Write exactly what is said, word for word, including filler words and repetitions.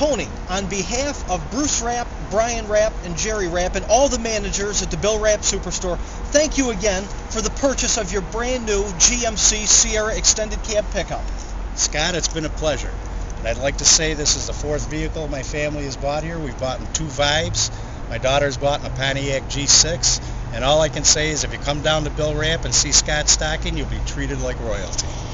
Tony, on behalf of Bruce Rapp, Brian Rapp, and Jerry Rapp, and all the managers at the Bill Rapp Superstore, thank you again for the purchase of your brand new G M C Sierra extended cab pickup. Scott, it's been a pleasure. And I'd like to say this is the fourth vehicle my family has bought here. We've bought in two Vibes. My daughter's bought in a Pontiac G six. And all I can say is if you come down to Bill Rapp and see Scott stocking, you'll be treated like royalty.